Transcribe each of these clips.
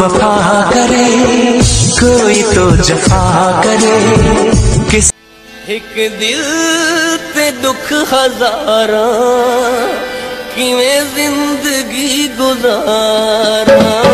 वफा करे, कोई तो जफा करे। किस एक दिल ते दुख हजारा, किवें जिंदगी गुजारा।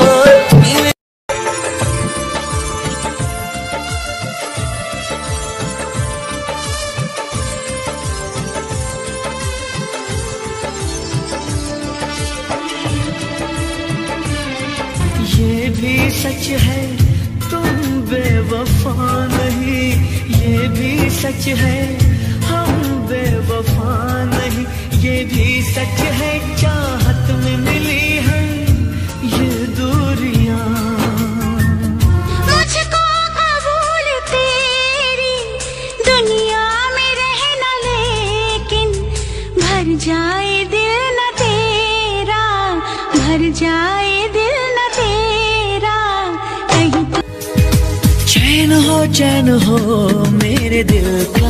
ये भी सच है तुम बेवफा नहीं, ये भी सच है हम बेवफा नहीं। ये भी सच है चाहत में मिली है ये दूरियां। मुझको कबूल तेरी दुनिया में रहना, लेकिन भर जाए दिल न तेरा, भर जाए दिल न तेरा। चैन हो मेरे दिल का,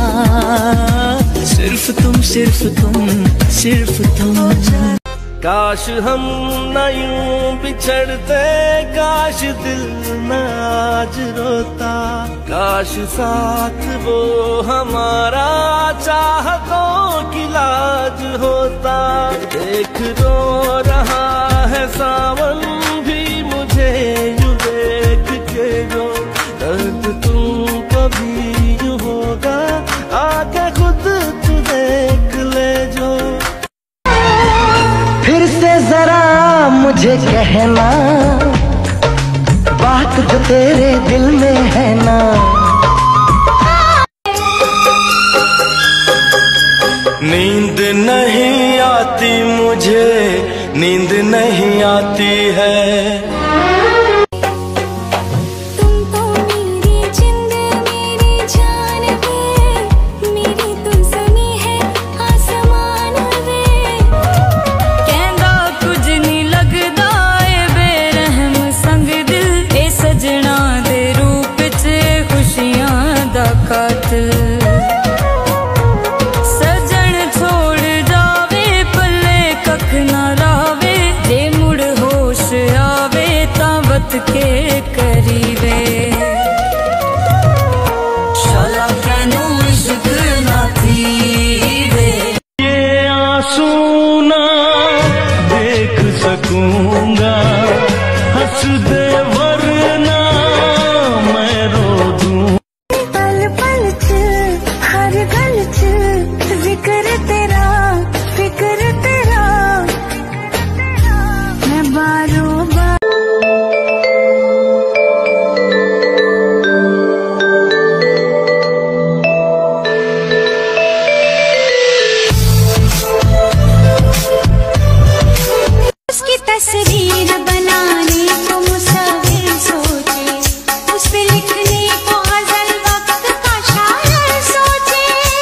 सिर्फ तुम सिर्फ तुम सिर्फ तुम। काश हम न यूं बिछड़ते, काश दिल न आज रोता, काश साथ वो हमारा चाहतों की लाज होता। देख रो रहा है सावन भी मुझे यूं देख के, जो दर्द तुमको भी यूं होगा, आके खुद तू देख ले जो। फिर से जरा मुझे कहना बात जो तेरे दिल में है ना। नींद नहीं आती मुझे, नींद नहीं आती है। सजन छोड़ जावे पल्ले कख ना लावे, जे मुड़ होश आवे तावत के करीवे। शाला कैनू इश्क ना थीवे, ये आंसू ना देख सकूंगा, हंस दे वरना मैं रो दूं। पल पल च हर गल च जिक्र तेरा, फिक्र तेरा, मैं बारों बार। उसकी तस्वीर बनाने को मुसाफिर सोचे, उस पे लिखने को गजल वक्त का शायर सोचे।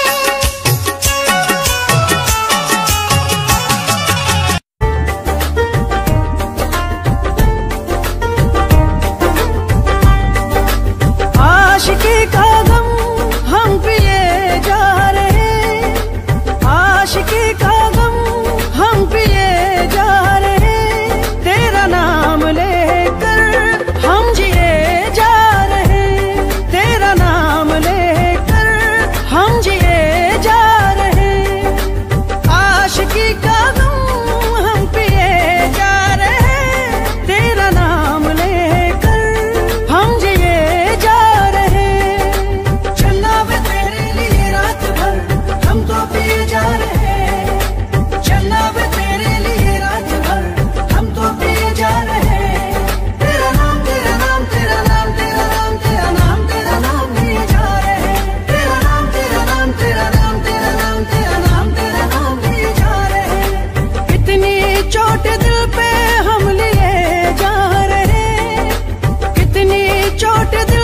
आशिकी का गम हम पिए जा रहे, आशिकी का गम हम पिए जा रहे। तेरा नाम लेकर हम जिए जा रहे, तेरा नाम लेकर हम जिए जा रहे। आशिकी का गम हम पिए जा रहे, तेरा नाम लेकर हम जिए जा रहे। चलना वे तेरे लिए रात भर हम तो पिए जा रहे, चलना वे तेरे लिए रात भर हम तो पिए जा रहे। तेरा नाम तेरा नाम तेरा नाम तेरा नाम तेरा नाम तेरा नाम लिए जा रहे, तेरा नाम तेरा नाम तेरा नाम तेरा नाम तेरा नाम तेरा नाम लिए जा रहे। कितनी चोट दिल पे हम लिए जा रहे, कितनी चोट दिल